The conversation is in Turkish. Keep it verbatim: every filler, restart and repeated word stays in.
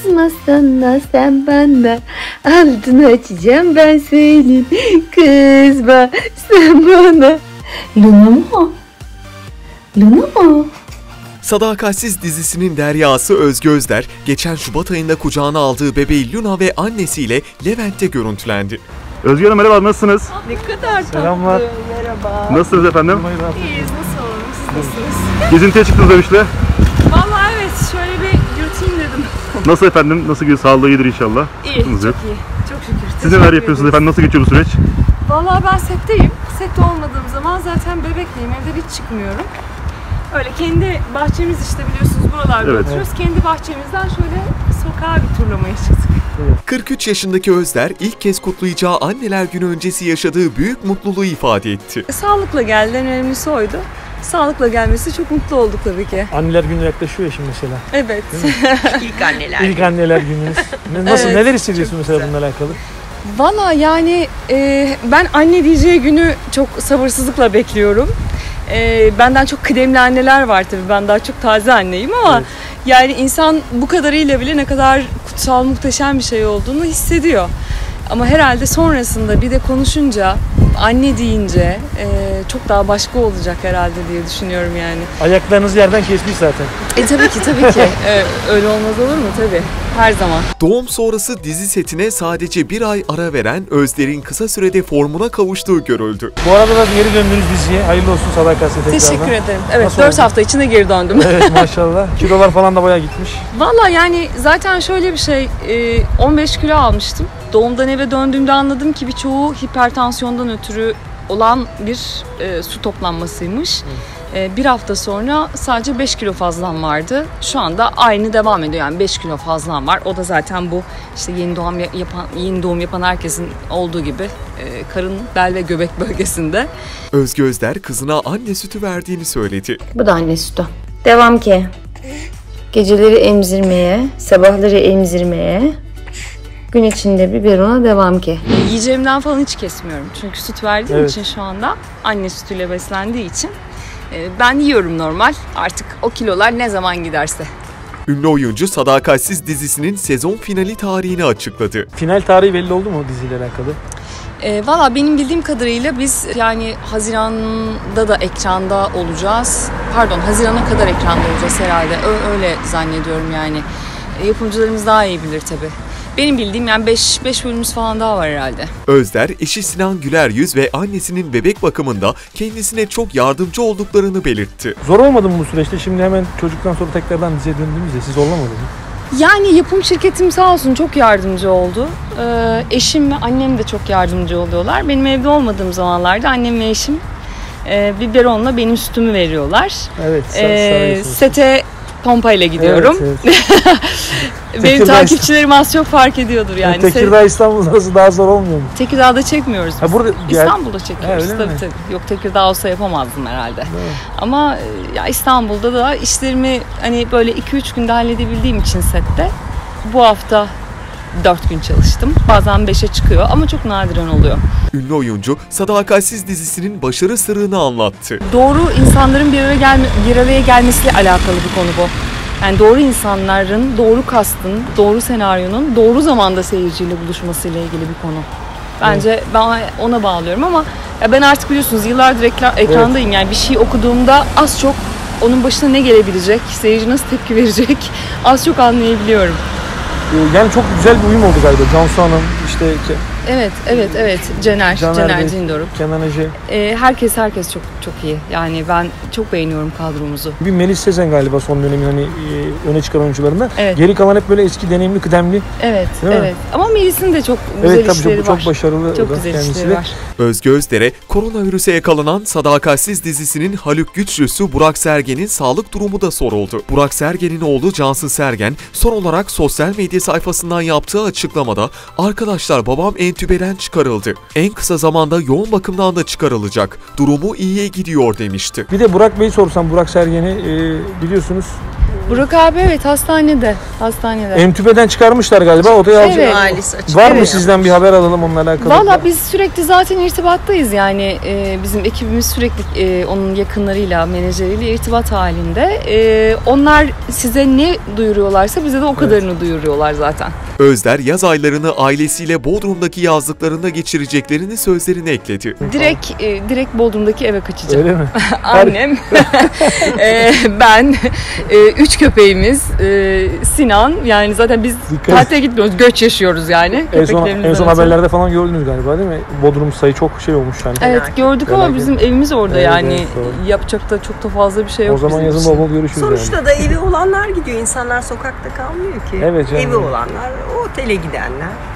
Kızma sana sen bana, altını açacağım ben senin. Kızma sen bana. Luna mı? Luna mı? Sadakatsiz dizisinin deryası Özge Özder, geçen Şubat ayında kucağına aldığı bebeği Luna ve annesiyle Levent'te görüntülendi. Özge Hanım merhaba, nasılsınız? Ne kadar tatlı. Selamlar. Merhaba. Nasılsınız efendim? İyiyiz, nasıl olalım? Siz nasılsınız? Gezintiye çıktınız demişler. Vallahi evet, şöyle bir yürüteyim dedim. Nasıl efendim? Nasıl gidiyor? Sağlığı iyidir inşallah. İyi, Sıkıntınız çok yok. iyi. Çok şükür. Siz neler yapıyorsunuz efendim? Nasıl geçiyor bu süreç? Vallahi ben setteyim. Sette olmadığım zaman zaten bebekliyim, evden hiç çıkmıyorum. Öyle kendi bahçemiz işte, biliyorsunuz buralarda Evet. oturuyoruz. Kendi bahçemizden şöyle sokağa bir turlamaya çıktık. kırk üç yaşındaki Özder ilk kez kutlayacağı Anneler Günü öncesi yaşadığı büyük mutluluğu ifade etti. Sağlıkla geldi, en önemlisi oydu. Sağlıkla gelmesi çok mutlu olduk tabii ki. Anneler Günü yaklaşıyor ya şimdi mesela. Evet. İlk anneler. İlk anneler gününüz. Nasıl, Evet, neler hissediyorsun mesela bununla alakalı? Valla yani e, ben anne diyeceği günü çok sabırsızlıkla bekliyorum. E, benden çok kıdemli anneler var tabii. Ben daha çok taze anneyim ama Evet. yani insan bu kadarıyla bile ne kadar kutsal, muhteşem bir şey olduğunu hissediyor. Ama herhalde sonrasında bir de konuşunca, anne deyince e, çok daha başka olacak herhalde diye düşünüyorum yani. Ayaklarınızı yerden kesmiş zaten. E tabii ki tabii ki. E, öyle olmaz olur mu? Tabii. Her zaman. Doğum sonrası dizi setine sadece bir ay ara veren Özder'in kısa sürede formuna kavuştuğu görüldü. Bu arada da geri döndünüz diziye. Hayırlı olsun Sadakatsiz tekrardan. Teşekkür ederim. Evet, Nasıl dört oldu? hafta içinde geri döndüm. Evet maşallah. Kilolar falan da bayağı gitmiş. Valla yani zaten şöyle bir şey, on beş kilo almıştım. Doğumdan eve döndüğümde anladım ki birçoğu hipertansiyondan ötürü olan bir e, su toplanmasıymış. E, bir hafta sonra sadece beş kilo fazlam vardı. Şu anda aynı devam ediyor, yani beş kilo fazlam var. O da zaten bu işte yeni doğum yapan yeni doğum yapan herkesin olduğu gibi e, karın, bel ve göbek bölgesinde. Özge Özder kızına anne sütü verdiğini söyledi. Bu da anne sütü. Devam ki. Geceleri emzirmeye, sabahları emzirmeye, gün içinde biberona devam ki. Yiyeceğimden falan hiç kesmiyorum. Çünkü süt verdiğim Evet. için şu anda, anne sütüyle beslendiği için e, ben yiyorum normal. Artık o kilolar ne zaman giderse. Ünlü oyuncu Sadakatsiz dizisinin sezon finali tarihini açıkladı. Final tarihi belli oldu mu diziyle alakalı? E, Valla benim bildiğim kadarıyla biz yani Haziran'da da ekranda olacağız. Pardon, Haziran'a kadar ekranda olacağız herhalde. Ö- öyle zannediyorum yani. E, yapımcılarımız daha iyi bilir tabii. Benim bildiğim yani beş bölümümüz falan daha var herhalde. Özder, eşi Sinan Güleryüz ve annesinin bebek bakımında kendisine çok yardımcı olduklarını belirtti. Zor olmadı mı bu süreçte? Şimdi hemen çocuktan sonra tekrardan diziye döndüğümüzde siz zorlamadı mı? Yani yapım şirketim sağ olsun çok yardımcı oldu. Ee, eşim ve annem de çok yardımcı oluyorlar. Benim evde olmadığım zamanlarda annem ve eşim e, biberonla benim sütümü veriyorlar. Evet. Ee, sete pompayla gidiyorum. Evet, evet. Benim Tekirdağ- takipçilerim az çok fark ediyordur yani. Tekirdağ İstanbul arası daha zor olmuyor mu? Tekirdağ'da çekmiyoruz biz. Ha, burada- İstanbul'da çekiyoruz Ha, öyle tabii mi? tabii. Yok, Tekirdağ olsa yapamazdım herhalde. Ama e, ya İstanbul'da da işlerimi hani böyle iki üç günde halledebildiğim için sette bu hafta dört gün çalıştım. Bazen beşe çıkıyor ama çok nadiren oluyor. Ünlü oyuncu Sadakatsiz dizisinin başarı sırrını anlattı. Doğru insanların bir araya, gelme, bir araya gelmesiyle alakalı bir konu bu. Yani doğru insanların, doğru kastın, doğru senaryonun doğru zamanda seyirciyle buluşmasıyla ilgili bir konu. Bence ben ona bağlıyorum ama ya ben artık biliyorsunuz yıllardır ekran, ekrandayım. Yani bir şey okuduğumda az çok onun başına ne gelebilecek, seyirci nasıl tepki verecek az çok anlayabiliyorum. Yani çok güzel bir uyum oldu galiba. Cansu Hanım, işte Evet, evet, evet. Cener, Caner Cener Bey, Cindoruk. Kenan Ece. Ee, herkes herkes çok çok iyi. Yani ben çok beğeniyorum kadromuzu. Bir Melis Sezen galiba son dönemin hani e, öne çıkan oyuncularından. Evet. Geri kalan hep böyle eski, deneyimli, kıdemli. Evet, Değil mi? evet. Ama Melis'in de çok güzel Evet tabii işleri çok, var. çok başarılı. Çok da güzel kendisi işleri de. var. Özge Özder'e koronavirüse yakalanan Sadakatsiz dizisinin Haluk Güçlüsü Burak Sergen'in sağlık durumu da soruldu. Burak Sergen'in oğlu Cansın Sergen son olarak sosyal medya sayfasından yaptığı açıklamada "Arkadaşlar, babam entübeden çıkarıldı. En kısa zamanda yoğun bakımdan da çıkarılacak. Durumu iyiye gidiyor" demişti. Bir de Burak Bey'i sorsam, Burak Sergen'i e, biliyorsunuz Burak abi evet hastanede. Hastanede. Entübeden çıkarmışlar galiba odaya alacak. Evet. Ailesi açık. Var mı Evet. sizden bir haber alalım onunla alakalı? Valla biz sürekli zaten irtibattayız yani e, bizim ekibimiz sürekli e, onun yakınlarıyla, menajeriyle irtibat halinde. E, onlar size ne duyuruyorlarsa bize de o kadarını duyuruyorlar zaten. Özder yaz aylarını ailesiyle Bodrum'daki yazlıklarında geçireceklerini sözlerine ekledi. Direkt e, direkt Bodrum'daki eve kaçacağım. Öyle mi? Annem, e, ben, e, üç köpeğimiz, e, Sinan. Yani zaten biz Dikkat. tatile gitmiyoruz, göç yaşıyoruz yani. En son, köpeklerimizden en son ötürü. haberlerde falan gördünüz galiba değil mi? Bodrum sayı çok şey olmuş yani. Evet gördük ama Felaket. bizim evimiz orada Evet, yani evet, doğru. yapacak da çok da fazla bir şey yok O zaman bizim yazın için. bol bol görüşürüz Sonuçta yani. da evi olanlar gidiyor. İnsanlar sokakta kalmıyor ki. Evet canım. Evi olanlar, otele gidenler.